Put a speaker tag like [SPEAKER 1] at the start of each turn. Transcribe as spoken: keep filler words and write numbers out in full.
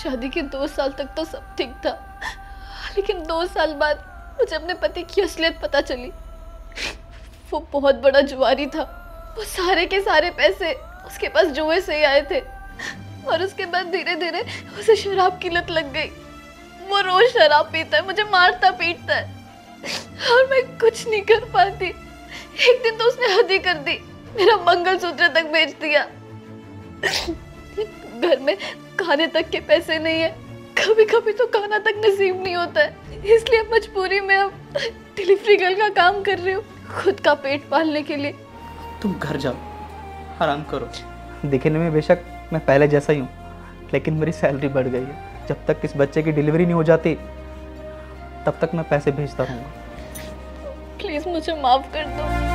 [SPEAKER 1] शादी के दो साल तक तो सब ठीक था, लेकिन दो साल बाद मुझे अपने पति की असलियत पता चली। वो बहुत बड़ा जुआरी था। वो सारे के सारे पैसे उसके पास जुए से ही आए थे और उसके बाद धीरे धीरे उसे शराब की लत लग गई। वो रोज शराब पीता है, मुझे मारता पीटता है और मैं कुछ नहीं कर पाती। एक दिन तो उसने हद ही कर दी, मेरा मंगलसूत्र तक बेच दिया। घर में खाने तक के पैसे नहीं है, कभी कभी तो खाना तक नसीब नहीं होता है, इसलिए मजबूरी में अब डिलीवरी गर्ल का काम कर रही हूँ खुद का पेट पालने के लिए।
[SPEAKER 2] तुम घर जाओ, आराम करो। दिखने में बेशक मैं पहले जैसा ही हूँ, लेकिन मेरी सैलरी बढ़ गई है। जब तक इस बच्चे की डिलीवरी नहीं हो जाती तब तक मैं पैसे भेजता रहूँगा।
[SPEAKER 1] प्लीज मुझे माफ कर दो।